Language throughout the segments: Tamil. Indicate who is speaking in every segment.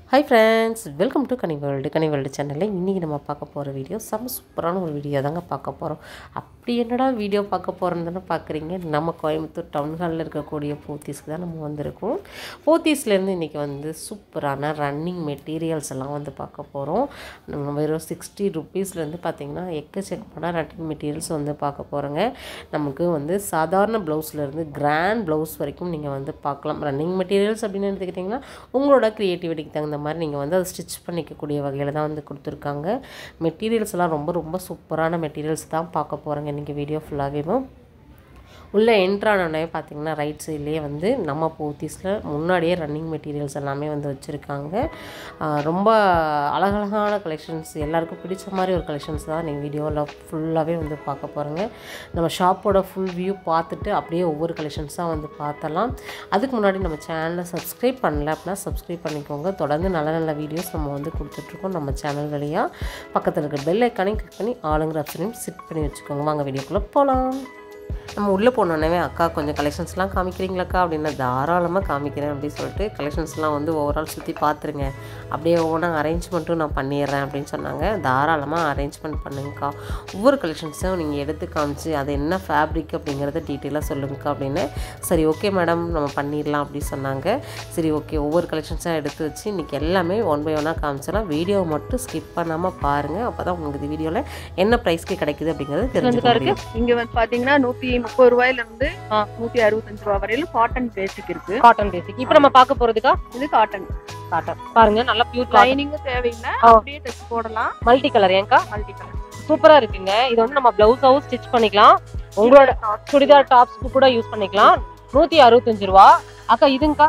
Speaker 1: Hi friends, welcome to Kani World சேனலில் இன்றைக்கி நம்ம பார்க்க போகிற வீடியோ சூப்பரான ஒரு வீடியோ தாங்க பார்க்க போகிறோம். அப்படி என்னடா வீடியோ பார்க்க போகிறோன்னு பார்க்குறீங்க. நம்ம கோயம்புத்தூர் டவுன் ஹாலில் இருக்கக்கூடிய போத்தீஸ்க்கு தான் நம்ம வந்திருக்கோம். போத்தீஸ்லேருந்து இன்றைக்கி சூப்பரான ரன்னிங் மெட்டீரியல்ஸ் எல்லாம் பார்க்க போகிறோம். நம்ம வெறும் 60 rupeesலேருந்து பார்த்திங்கன்னா எக்கச்சக்கமான ரன்னிங் மெட்டீரியல்ஸ் பார்க்க போகிறோங்க. நமக்கு சாதாரண ப்ளவுஸ்லேருந்து கிராண்ட் ப்ளவுஸ் வரைக்கும் நீங்கள் பார்க்கலாம். ரன்னிங் மெட்டீரியல்ஸ் அப்படின்னு எடுத்துக்கிட்டிங்கன்னா உங்களோட க்ரியேட்டிவிட்டிக்கு தகுந்த மாதிரி நீங்கள் அதை ஸ்டிச் பண்ணிக்கக்கூடிய வகையில் தான் கொடுத்துருக்காங்க. மெட்டீரியல்ஸ் எல்லாம் ரொம்ப ரொம்ப சூப்பரான மெட்டீரியல்ஸ் தான் பார்க்க போகிறேங்க இன்றைக்கி வீடியோ ஃபுல்லாகவேவும். உள்ளே என்ட்ரானோடனே பார்த்திங்கன்னா ரைட் சைட்லேயே நம்ம போத்தீஸில் முன்னாடியே ரன்னிங் மெட்டீரியல்ஸ் எல்லாமே வச்சுருக்காங்க. ரொம்ப அழகழகான கலெக்ஷன்ஸ், எல்லாருக்கும் பிடிச்ச மாதிரி ஒரு கலெக்ஷன்ஸ் தான் நீங்கள் வீடியோவில் ஃபுல்லாகவே பார்க்க போகிறோங்க. நம்ம ஷாப்போட ஃபுல் வியூ பார்த்துட்டு அப்படியே ஒவ்வொரு கலெக்ஷன்ஸாக பார்த்தலாம். அதுக்கு முன்னாடி நம்ம சேனலை சப்ஸ்கிரைப் பண்ணல அப்படின்னா சப்ஸ்கிரைப் பண்ணிக்கோங்க. தொடர்ந்து நல்ல நல்ல வீடியோஸ் நம்ம கொடுத்துட்ருக்கோம் நம்ம சேனல் வழியாக. பக்கத்தில் இருக்க பெல் ஐக்கானையும் கிளிக் பண்ணி ஆளுங்கிற ஆப்ஷனையும் செட் பண்ணி வச்சுக்கோங்க. வாங்க வீடியோக்குள்ளே போகலாம். நம்ம உள்ளே போனோடனே அக்கா கொஞ்சம் கலெக்ஷன்ஸ்லாம் காமிக்கிறீங்களாக்கா அப்படின்னா தாராளமாக காமிக்கிறேன் அப்படின்னு சொல்லிட்டு கலெக்ஷன்ஸ்லாம் ஓவரால் சுற்றி பார்த்துருங்க, அப்படியே ஒவ்வொன்றா அரேஞ்ச்மெண்ட்டும் நான் பண்ணிடுறேன் அப்படின்னு சொன்னாங்க. தாராளமாக அரேஞ்ச்மெண்ட் பண்ணுங்கக்கா, ஒவ்வொரு கலெக்ஷன்ஸும் நீங்கள் எடுத்து காமிச்சு அது என்ன ஃபேப்ரிக் அப்படிங்கிறத டீட்டெயிலாக சொல்லுங்கக்கா அப்படின்னு. சரி ஓகே மேடம் நம்ம பண்ணிடலாம் அப்படின்னு சொன்னாங்க. சரி ஓகே, ஒவ்வொரு கலெக்ஷன்ஸாக எடுத்து வச்சு இன்றைக்கி எல்லாமே ஒன் பை ஒன்னாக காமிச்சிடலாம். வீடியோவை மட்டும் ஸ்கிப் பண்ணாமல் பாருங்கள், அப்போ தான் உங்களுக்கு வீடியோவில் என்ன ப்ரைஸ்க்கு கிடைக்குது அப்படிங்கிறது தெரிஞ்சுக்காருக்கு.
Speaker 2: இங்கே பார்த்தீங்கன்னா 130 ரூபாயிலிருந்து 165 ரூபாய் வரையிலும் காட்டன் பேசிக் இருக்கு.
Speaker 1: காட்டன் பேசிக் இப்போ நம்ம பார்க்க போறதுக்கா
Speaker 2: இது காட்டன்
Speaker 1: பாருங்க, நல்லா பியூர்
Speaker 2: லைனிங் தேவையில்லை, அப்படியே டச் போடலாம்.
Speaker 1: மல்டி கலர் ஏங்கா
Speaker 2: மல்டி கலர்
Speaker 1: சூப்பரா இருக்குங்க. இது நம்ம பிளவுஸாவும் ஸ்டிச் பண்ணிக்கலாம், உங்களோட சுடிதார் டாப்ஸ்க்கு கூட யூஸ் பண்ணிக்கலாம். 165 ரூபா. அக்கா இதுங்கக்கா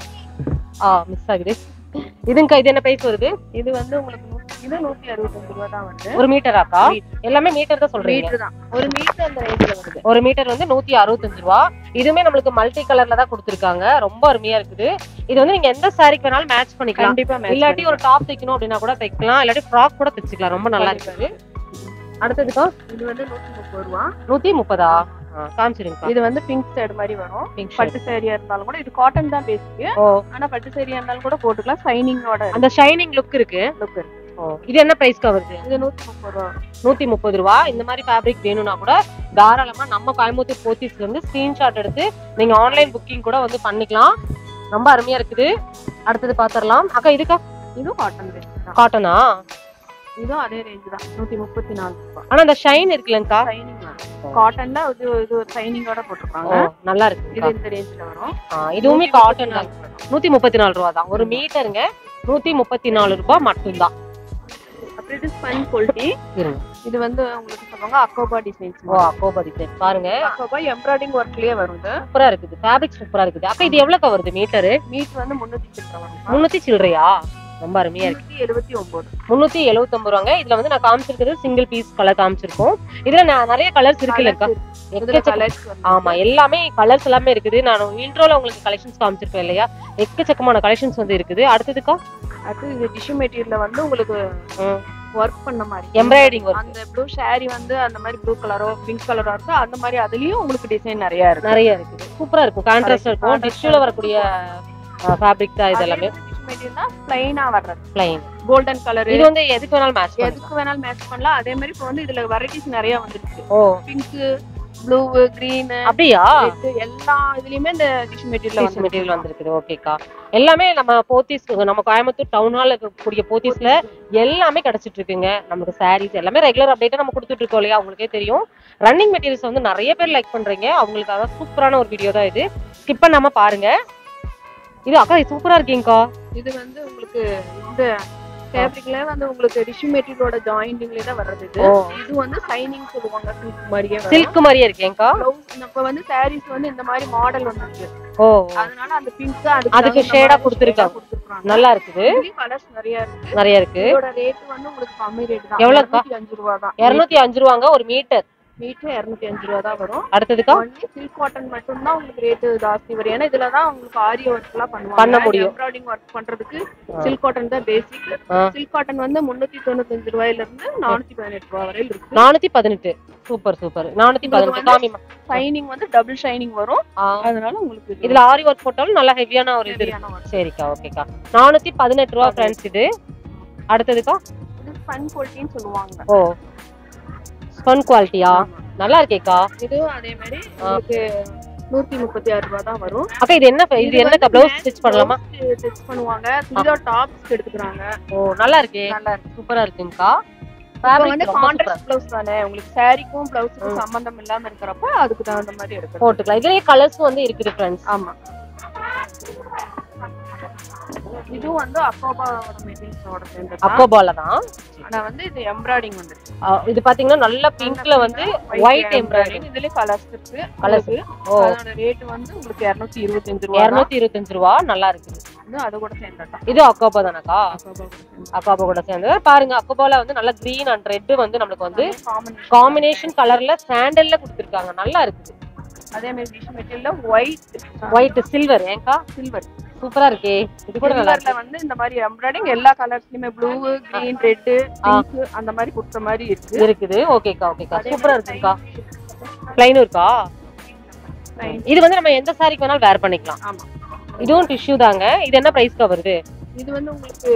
Speaker 1: மிஸ் ஆகுது. இதுங்கக்கா இது என்ன பிரைஸ் வருது?
Speaker 2: இது உங்களுக்கு இது 165 ரூபாய் தான் வருது.
Speaker 1: ஒரு மீட்டராக்கா? எல்லாமே மீட்டர் தான் சொல்றீங்க?
Speaker 2: மீட்டர் தான், ஒரு மீட்டர் அந்த ரேஞ்சில வருது.
Speaker 1: ஒரு மீட்டர் 165 ரூபா. இதுமே நம்மளுக்கு மல்டி கலர்ல தான் கொடுத்துருக்காங்க, ரொம்ப அருமையா இருக்குது. இது நீங்க எந்த சாரிக்கு வேணாலும் மேட்ச் பண்ணிக்கலாம்.
Speaker 2: கண்டிப்பா மேட்ச்.
Speaker 1: இல்லாட்டி ஒரு டாப் தைக்கணும் அப்படின்னா கூட தைக்கலாம், இல்லாட்டி ஃப்ராக் கூட தைச்சுக்கலாம். ரொம்ப நல்லா இருக்குது. அடுத்ததுக்கா
Speaker 2: இது 130 ரூபா.
Speaker 1: 130ஆ? காமிச்சிருங்க.
Speaker 2: இது பிங்க் ஷேட் மாதிரி வரும். பட்டு சேரியா இருந்தாலும் கூட, இது காட்டன் தான் பேசிக், ஆனா பட்டு சேரியா இருந்தாலும் கூட போட்டுக்கலாம். ஷைனிங்கோட, அந்த
Speaker 1: ஷைனிங் லுக் இருக்கு. இது என்ன பிரைஸ்க்கு வருது?
Speaker 2: இது 130 ரூபா.
Speaker 1: 130 ரூபா. இந்த மாதிரி ஃபேப்ரிக் வேணும்னா கூட தாராளமா நம்ம கோயம்புத்தூர் போத்தீஸ்ல இருந்து ஸ்கிரீன்ஷாட் எடுத்து நீங்க ஆன்லைன் புக்கிங் கூட பண்ணிக்கலாம். ரொம்ப அருமையா இருக்குது. அடுத்தது பாத்திரலாம். அக்கா இதுக்கா?
Speaker 2: இதுவும் காட்டன் பேசிக்.
Speaker 1: காட்டனா?
Speaker 2: இதுவும் அதே ரேஞ்ச் தான், 134 ரூபாய்.
Speaker 1: ஆனா அந்த ஷைன் இருக்குல்லங்கா,
Speaker 2: ஷைனிங் காட்டன்ல இது ஷைனிங்கோட போட்டுருக்காங்க.
Speaker 1: நல்லா இருக்கு.
Speaker 2: இது இந்த ரேஞ்ச்ல வரும்.
Speaker 1: இதுவுமே காட்டன் தான். 134 ரூபா தான் ஒரு மீட்டருங்க. 134 ரூபாய் மட்டும் தான்.
Speaker 2: அப்புறம் இது ஸ்பன் குவாலிட்டி. இது உங்களுக்கு சொல்லுவாங்க அக்கோபா டிசைன்ஸ்.
Speaker 1: அக்கோபா டிசைன் பாருங்க,
Speaker 2: அக்கோபா எம்ப்ராய்டிங் ஒர்க்லயே வருது.
Speaker 1: சூப்பரா இருக்குது. ஃபேப்ரிக் சூப்பரா இருக்குது. அக்கா இது எவ்வளவு வருது மீட்டர்?
Speaker 2: மீட்டர் 300 சில்லறை வரும்.
Speaker 1: 300 சில்லறையா? ரொம்ப அருமையா இருக்கு. 379 ரூபாங்க. இதுல நான் காமிச்சிருக்கிறது சிங்கிள் பீஸ் கலர் காமிச்சிருக்கோம். இதுல நிறைய கலர்ஸ் இருக்குல்லக்கா? ஆமா, எல்லாமே கலர்ஸ் எல்லாமே இருக்குது. நான் இன்ட்ரோல உங்களுக்கு கலெக்ஷன்ஸ் காமிச்சிருப்பேன் இல்லையா? எக்கச்சக்கமான கலெக்ஷன்ஸ் இருக்குது. அடுத்ததுக்கா?
Speaker 2: அடுத்து இது டிஷ்யூ மெட்டீரியல்ல உங்களுக்கு ஒர்க் பண்ண மாதிரி
Speaker 1: எம்ப்ராய்டிங் ஒர்க்.
Speaker 2: அந்த ப்ளூ சாரி அந்த மாதிரி ப்ளூ கலரோ பிங்க் கலரோ இருக்கு. அந்த மாதிரி அதுலயும் உங்களுக்கு டிசைன் நிறைய இருக்குது.
Speaker 1: சூப்பரா இருக்கும், கான்ட்ராஸ்டா இருக்கும். டிஷ்யூல வரக்கூடிய ஃபேப்ரிக் தான் இது எல்லாமே.
Speaker 2: மெட்டீரியல்னா ப்ளைனா வர்றது,
Speaker 1: ப்ளைன்
Speaker 2: கோல்டன் கலர்.
Speaker 1: இது எதுக்கு வேணாலும்
Speaker 2: மேட்ச் பண்ணலாம். அதே மாதிரி இப்போ இதுல வெரைட்டிஸ் நிறைய வந்துருக்கு. பிங்க், ப்ளூ, கிரீன்,
Speaker 1: அப்படியா?
Speaker 2: எல்லா இதுலயுமே இந்த டிஷ்யூ மெட்டீரியல்
Speaker 1: வந்திருக்கு. ஓகேக்கா, எல்லாமே நம்ம போத்தீஸ், நம்ம கோயம்புத்தூர் டவுன் ஹால்ல இருக்கக்கூடிய போத்தீஸ்ல எல்லாமே கிடைச்சிட்டு இருக்குங்க. நமக்கு சாரீஸ் எல்லாமே ரெகுலர் அப்டேட்டா நம்ம கொடுத்துட்டு இருக்கோம் இல்லையா? உங்களுக்கே தெரியும். ரன்னிங் மெட்டீரியல்ஸ் நிறைய பேர் லைக் பண்றீங்க, அவங்களுக்காக சூப்பரான ஒரு வீடியோ தான் இது. ஸ்கிப் பண்ணாம பாருங்க. இது அக்கா சூப்பரா இருக்கீங்கக்கா.
Speaker 2: இது உங்களுக்கு இந்த ஃபேப்ரிக்ல உங்களுக்கு டிஷ்யூ மெட்டீரியலோட ஜாயிண்டிங்ல தான் வர்றது. இது ஷைனிங் சொல்லுவாங்க,
Speaker 1: சில்க் மாதிரியே இருக்கேங்கக்கா.
Speaker 2: இப்ப சாரீஸ் இந்த மாதிரி மாடல் வந்துருக்கு. அதனால அந்த பிங்க்
Speaker 1: அதுக்கு ஷேடா கொடுத்திருக்காங்க. நல்லா இருக்குது.
Speaker 2: கலர்ஸ் நிறைய இருக்கு. இதோட ரேட் உங்களுக்கு கம்மி ரேட் தான்.
Speaker 1: எவ்வளவுக்கா?
Speaker 2: 205 ரூபாய் தான்.
Speaker 1: 205 ரூபாங்க ஒரு மீட்டர்.
Speaker 2: மீட்டர் 205 ரூபா தான் வரும்.
Speaker 1: அடுத்ததுக்கா
Speaker 2: சில்க் காட்டன் மட்டும் தான் உங்களுக்கு ரேட் ஜாஸ்தி வரும். ஏன்னா இதுல தான் உங்களுக்கு ஆரி ஒர்க்லாம்
Speaker 1: பண்ண
Speaker 2: பண்ணுவாங்க.
Speaker 1: முடியும்.
Speaker 2: எம்ப்ராய்டிங் ஒர்க் பண்றதுக்கு சில்க் காட்டன் தான் பேசிக். சில்க் காட்டன் வந்து 395 ரூபாயில இருந்து 418 ரூபாய் வரை இருக்கு.
Speaker 1: 418. Super super. 418 காமிமா.
Speaker 2: ஷைனிங் வந்து டபுள் ஷைனிங் வரும். அதனால உங்களுக்கு
Speaker 1: இதுல ஆரி ஒர்க் போட்டாலும் நல்லா ஹெவியான ஒரு இது. சரிக்கா, ஓகேக்கா. 418 ரூபாய் फ्रेंड्स இது. அடுத்ததுக்கா
Speaker 2: இது ஸ்பன் குவாலிட்டின்னு சொல்லுவாங்க.
Speaker 1: ஓ, ஸ்பன் குவாலிட்டியா? நல்லா இருக்கேக்கா.
Speaker 2: இது அதே மாதிரி உங்களுக்கு 136 ரூபாய் தான் வரும்.
Speaker 1: அக்கா இது என்ன ப்ளவுஸ் ஸ்டிட்ச் பண்ணலாமா?
Speaker 2: ஸ்டிட்ச் பண்ணுவாங்க. சுடிதார் டாப்ஸ் எடுத்துக்கறாங்க.
Speaker 1: ஓ, நல்லா இருக்கே. நல்லா இருக்கு. சூப்பரா இருக்குங்கக்கா.
Speaker 2: ஃபேப்ரிக் வந்து கான்ட்ராஸ்ட் ப்ளவுஸ் தானே. உங்களுக்கு சாரிக்கும் ப்ளவுஸ்க்கும் சம்பந்தம் இல்லாம இருக்கறப்ப அதுக்கு தகுந்த மாதிரி எடுக்கலாம்.
Speaker 1: போட்டுக்கலாம். இதுலயே கலர்ஸ் வந்து இருக்குது फ्रेंड्स.
Speaker 2: ஆமா. இது வந்து அக்கோபாவோட மெட்டீரியல்ஸோட சேர்ந்தது.
Speaker 1: அக்கோபால தான்.
Speaker 2: ஆனா வந்து இது எம்ப்ராய்டிங் வந்து
Speaker 1: இது பாத்தீங்கன்னா நல்ல பிங்க்ல வந்து ஒயிட் எம்ப்ராய்டிங்.
Speaker 2: இதுல கலர்ஸ் இருக்கு.
Speaker 1: கலர்ஸ். ஓ,
Speaker 2: அதோட ரேட் வந்து உங்களுக்கு 225 ரூபாய்.
Speaker 1: 225 ரூபாய். நல்லா இருக்குது.
Speaker 2: இது அது கூட சேர்ந்ததா.
Speaker 1: இது அக்கோபா தானக்கா? அக்கோபா கூட சேர்ந்தது. பாருங்க, அக்கோபால வந்து நல்ல கிரீன் அண்ட் ரெட் வந்து நமக்கு வந்து காம்பினேஷன் கலர்ல சாண்டல்ல கொடுத்திருக்காங்க. நல்லா இருக்குது.
Speaker 2: அதே மாதிரி டிஷ் மெட்டீரியல்ல
Speaker 1: ஒயிட் சில்வர். ஏங்கா
Speaker 2: சில்வர்
Speaker 1: சூப்பரா இருக்கே. இது கூட நல்லா இருக்கு.
Speaker 2: வந்து இந்த மாதிரி எம்ப்ராய்டிங் எல்லா கலர்ஸ்லயுமே ப்ளூ, கிரீன், ரெட், பிங்க் அந்த மாதிரி கொடுத்த மாதிரி இருக்குது.
Speaker 1: ஓகேக்கா, ஓகேக்கா. சூப்பரா இருக்குங்கக்கா. ப்ளைன் இருக்கா? இது வந்து நம்ம எந்த சாரிக்கு வேணாலும் வேர் பண்ணிக்கலாம்.
Speaker 2: ஆமா.
Speaker 1: இதுவும் டிஷ்யூ தாங்க. இது என்ன பிரைஸ்க்கு வருது?
Speaker 2: இது வந்து உங்களுக்கு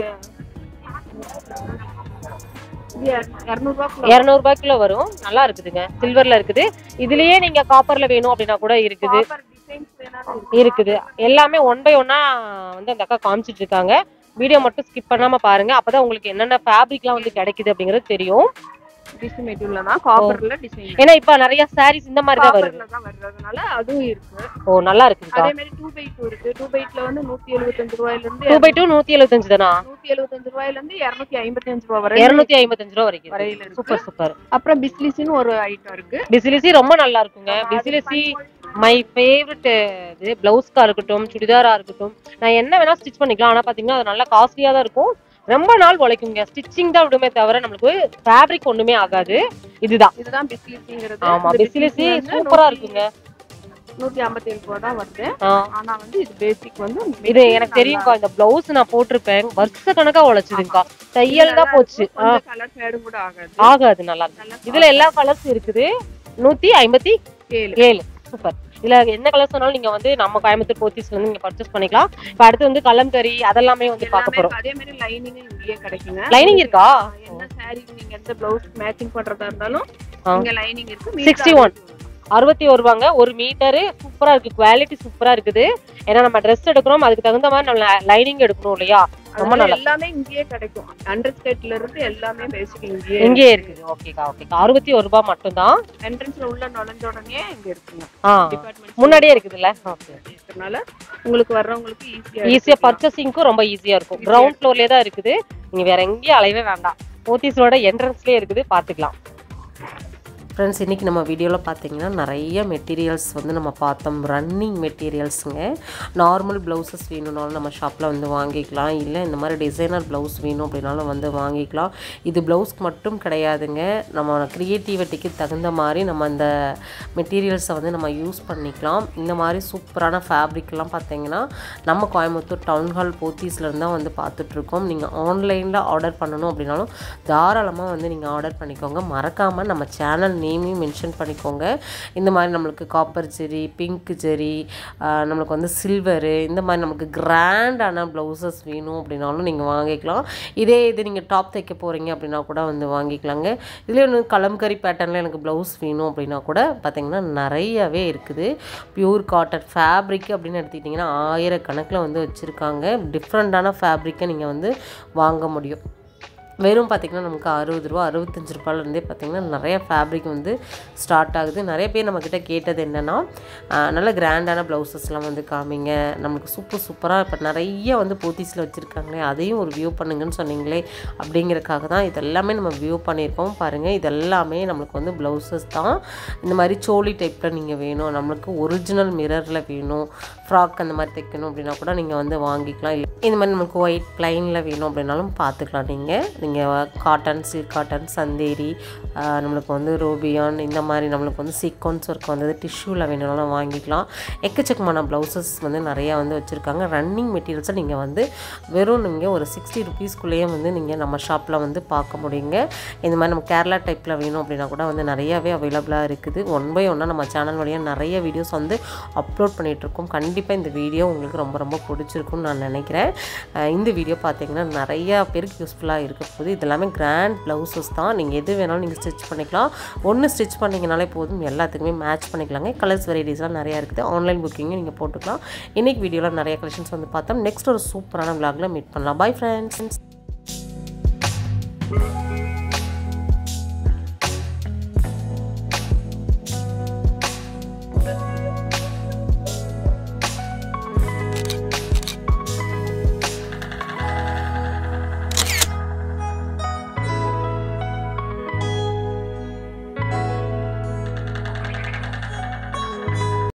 Speaker 1: 200 ரூபாய்க்குள்ள வரும். நல்லா இருக்குதுங்க. சில்வர்ல இருக்குது. இதுலயே நீங்க காப்பர்ல வேணும் அப்படின்னா கூட இருக்குது. இருக்குது. எல்லாமே 1 by 1 வந்து அந்த அக்கா காமிச்சிட்டு இருக்காங்க. வீடியோ மட்டும் ஸ்கிப் பண்ணாம பாருங்க. அப்பதான் உங்களுக்கு என்னென்ன ஃபேப்ரிக்லாம் வந்து கிடைக்குது அப்படிங்கிறது தெரியும்.
Speaker 2: டிசைன் மெட்டீரியல்ல தான் காப்பர்ல டிசைன்.
Speaker 1: ஏன்னா இப்ப நிறைய சாரீஸ் இந்த மாதிரி தான்
Speaker 2: வருதுனால அதுவும் இருக்கு.
Speaker 1: ஓ, நல்லா இருக்குங்க.
Speaker 2: அதே மாதிரி 2x2 இருக்கு. 2x2 வந்து 175 ரூபாயில இருந்து
Speaker 1: 2x2 175 தானா?
Speaker 2: 175 ரூபாயில இருந்து 255 ரூபாய் வரை.
Speaker 1: 255 ரூபாய் வரைக்கும். Super super.
Speaker 2: அப்புறம் பிஸ்லிசின்னு ஒரு ஐட்டம் இருக்கு.
Speaker 1: பிஸ்லிசி ரொம்ப நல்லா இருக்குங்க. பிஸ்லிசி மை ஃபேவரட். இது பிளவுஸ்க்கா இருக்கட்டும், சுடிதாரா இருக்கட்டும், நான் என்ன வேணா ஸ்டிச் பண்ணிக்கலாம். ஆனா பாத்தீங்கன்னா அது நல்லா காஸ்ட்லியா தான் இருக்கும். ரொம்ப நாள் உழைக்குங்க. ஸ்டிச்சிங் தான் விடுமே தவிர நமக்கு ஃபேப்ரிக் ஒண்ணுமே ஆகாது. இதுதான்
Speaker 2: பிஸ்லிசிங்கிறது.
Speaker 1: ஆமா, பிஸ்லிசி சூப்பரா இருக்குங்க.
Speaker 2: 157 ரூபாய் தான் வருது. ஆனா வந்து இது பேசிக் வந்து
Speaker 1: இது எனக்கு தெரியும்க்கா. இந்த பிளவுஸ் நான் போட்டிருப்பேன். வருஷ கணக்கா உழைச்சதுங்கக்கா. தையல் தான் போச்சு.
Speaker 2: கலர் ஃபேடும் கூட
Speaker 1: ஆகாது. நல்லா இருக்கு. இதுல எல்லா கலர்ஸ் இருக்குது. 157. சூப்பர். இதுல என்ன கலர் சொன்னாலும் நீங்க வந்து நம்ம கோயம்புத்தூர் போத்தீஸ்ல இருந்து நீங்க பர்ச்சேஸ் பண்ணிக்கலாம். இப்ப அடுத்து வந்து கலம்கரி அதெல்லாமே வந்து பார்க்க போறோம்.
Speaker 2: அதே மாதிரி லைனிங் இங்கேயே கிடைக்குங்க.
Speaker 1: லைனிங் இருக்கா?
Speaker 2: என்ன சாரிக்கு நீங்க எந்த பிளவுஸ் மேட்சிங் பண்றதா இருந்தாலும் இங்க லைனிங் இருக்கு.
Speaker 1: 61 61 ரூபாங்க. 1 மீட்டர். சூப்பரா இருக்கு. குவாலிட்டி சூப்பரா இருக்குது. ஏன்னா நம்ம ட்ரெஸ் எடுக்கிறோம், அதுக்கு தகுந்த மாதிரி நம்ம லைனிங் எடுக்கணும் இல்லையா? ரொம்ப நல்லா.
Speaker 2: எல்லாமே இங்கேயே கிடைக்கும். அண்டர் ஸ்கர்ட்ல இருந்து எல்லாமே பேசிக்
Speaker 1: இங்கேயே இருக்குது. ஓகேக்கா, ஓகேக்கா. 61 ரூபாய் மட்டும் தான்.
Speaker 2: என்ட்ரன்ஸ்ல உள்ள நுழைஞ்ச உடனே இங்க இருக்குங்க.
Speaker 1: டிபார்ட்மெண்ட் முன்னாடியே இருக்குதுல்ல. ஓகே.
Speaker 2: அதனால உங்களுக்கு வர்றவங்களுக்கு
Speaker 1: ஈஸியா பர்ச்சேசிங்க்கு ரொம்ப ஈஸியா இருக்கும். கிரவுண்ட் ஃப்ளோர்லயே தான் இருக்குது. நீங்க வேற எங்கேயும் அலையவே வேண்டாம். போத்தீஸோட என்ட்ரன்ஸ்லயே இருக்குது. பாத்துக்கலாம். ஃப்ரெண்ட்ஸ், இன்றைக்கி நம்ம வீடியோவில் பார்த்தீங்கன்னா நிறைய மெட்டீரியல்ஸ் வந்து நம்ம பார்த்தோம். ரன்னிங் மெட்டீரியல்ஸுங்க. நார்மல் ப்ளவுசஸ் வேணும்னாலும் நம்ம ஷாப்பில் வந்து வாங்கிக்கலாம். இல்லை இந்த மாதிரி டிசைனர் ப்ளவுஸ் வேணும் அப்படின்னாலும் வந்து வாங்கிக்கலாம். இது ப்ளவுஸ்க்கு மட்டும் கிடையாதுங்க. நம்ம க்ரியேட்டிவிட்டிக்கு தகுந்த மாதிரி நம்ம அந்த மெட்டீரியல்ஸை வந்து நம்ம யூஸ் பண்ணிக்கலாம். இந்த மாதிரி சூப்பரான ஃபேப்ரிக்லாம் பார்த்தீங்கன்னா நம்ம கோயம்புத்தூர் டவுன் ஹால் போத்தீஸ்லேருந்து தான் வந்து பார்த்துட்ருக்கோம். நீங்கள் ஆன்லைனில் ஆர்டர் பண்ணணும் அப்படின்னாலும் தாராளமாக வந்து நீங்கள் ஆர்டர் பண்ணிக்கோங்க. மறக்காமல் நம்ம சேனல் நேமையும் மென்ஷன் பண்ணிக்கோங்க. இந்த மாதிரி நம்மளுக்கு காப்பர் ஜெரி, பிங்க் ஜெரி, நம்மளுக்கு வந்து சில்வரு, இந்த மாதிரி நமக்கு கிராண்டான ப்ளவுசஸ் வேணும் அப்படின்னாலும் நீங்கள் வாங்கிக்கலாம். இதே இது நீங்கள் டாப் தைக்க போகிறீங்க அப்படின்னா கூட வந்து வாங்கிக்கலாங்க. இதுலேயே ஒன்று கலம்கரி பேட்டர்னில் எனக்கு ப்ளவுஸ் வேணும் அப்படின்னா கூட பார்த்திங்கன்னா நிறையவே இருக்குது. பியூர் காட்டன் ஃபேப்ரிக் அப்படின்னு எடுத்துக்கிட்டிங்கன்னா 1000 கணக்கில் வந்து வச்சுருக்காங்க. டிஃப்ரெண்ட்டான ஃபேப்ரிக்கை நீங்கள் வந்து வாங்க முடியும். வெறும் பார்த்திங்கன்னா நமக்கு 60 ரூபா 65 ரூபாயிலேருந்தே பார்த்திங்கன்னா நிறைய ஃபேப்ரிக் வந்து ஸ்டார்ட் ஆகுது. நிறைய பேர் நம்மக்கிட்ட கேட்டது என்னென்னா நல்ல கிராண்டான ப்ளவுசஸ்லாம் வந்து காமிங்க, நமக்கு சூப்பராக இப்போ நிறைய வந்து போத்தீஸில் வச்சுருக்காங்களே அதையும் ஒரு வியூ பண்ணுங்கன்னு சொன்னீங்களே அப்படிங்கிறதுக்காக தான் இதெல்லாமே நம்ம வியூ பண்ணியிருக்கோம். பாருங்கள், இதெல்லாமே நம்மளுக்கு வந்து ப்ளவுசஸ் தான். இந்த மாதிரி சோலி டைப்பில் நீங்கள் வேணும், நம்மளுக்கு ஒரிஜினல் மிரரில் வேணும், ஃப்ராக் அந்த மாதிரி தைக்கணும் அப்படின்னா கூட நீங்கள் வந்து வாங்கிக்கலாம். இல்லை இந்த மாதிரி நமக்கு ஒயிட் ப்ளைனில் வேணும் அப்படின்னாலும் பார்த்துக்கலாம். நீங்கள் நீங்கள் காட்டன், சில்க் காட்டன், சந்தேரி, நம்மளுக்கு வந்து ரோபியான், இந்த மாதிரி நம்மளுக்கு வந்து சீக்வன்ஸ் ஒர்க் வந்தது டிஷ்யூவில் வேணும்னாலும் வாங்கிக்கலாம். எக்கச்சக்கமான ப்ளவுசஸ் வந்து நிறையா வந்து வச்சுருக்காங்க. ரன்னிங் மெட்டீரியல்ஸை நீங்கள் வந்து வெறும் நீங்கள் ஒரு 60 ருபீஸ்க்குள்ளேயே வந்து நீங்கள் நம்ம ஷாப்பில் வந்து பார்க்க முடியுங்க. இந்த மாதிரி நம்ம கேரளா டைப்பில் வேணும் அப்படின்னா கூட வந்து நிறையாவே அவைலபிளாக இருக்குது. ஒன் பை ஒன்னாக நம்ம சேனல் வழியாக நிறைய வீடியோஸ் வந்து அப்லோட் பண்ணிகிட்ருக்கோம். கண்டிப்பாக இந்த வீடியோ உங்களுக்கு ரொம்ப ரொம்ப பிடிச்சிருக்குன்னு நான் நினைக்கிறேன். இந்த வீடியோ பார்த்தீங்கன்னா நிறையா பேருக்கு யூஸ்ஃபுல்லாக இருக்க போகுது. இது எல்லாமே கிராண்ட் ப்ளவுசஸ் தான். நீங்கள் எது வேணாலும் நீங்கள் ஸ்டிச் பண்ணிக்கலாம். ஒன்று ஸ்டிச் பண்ணிங்கனாலே போதும், எல்லாத்துக்குமே மேட்ச் பண்ணிக்கலாங்க. கலர்ஸ் வெரைட்டிஸ்லாம் நிறையா இருக்குது. ஆன்லைன் புக்கிங்கும் நீங்கள் போட்டுக்கலாம். இன்றைக்கி வீடியோவில் நிறைய கலெக்ஷன்ஸ் வந்து பார்த்தோம். நெக்ஸ்ட் ஒரு சூப்பரான vlogல மீட் பண்ணலாம். Bye friends.